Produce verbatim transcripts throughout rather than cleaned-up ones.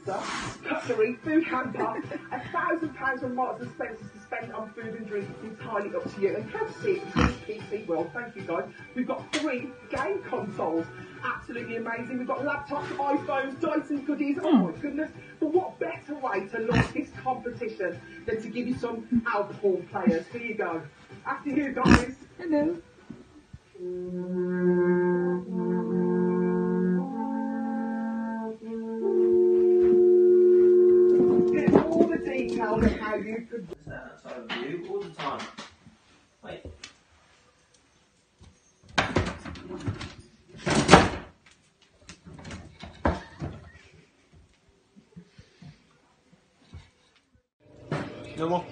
pizza, cutlery, food hamper, a thousand pounds from Marks and Spencer's to spend on food and drink. It's entirely up to you. And courtesy of the P C World, thank you guys, we've got three game consoles. Absolutely amazing. We've got laptops, iPhones, Dyson goodies. Oh my goodness. But what better way to launch this competition than to give you some alcohol players? Here you go. After you guys. Hello. Here's all the details of how you could stand outside of you all the time. Wait. No more.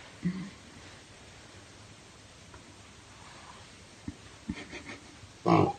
Wow.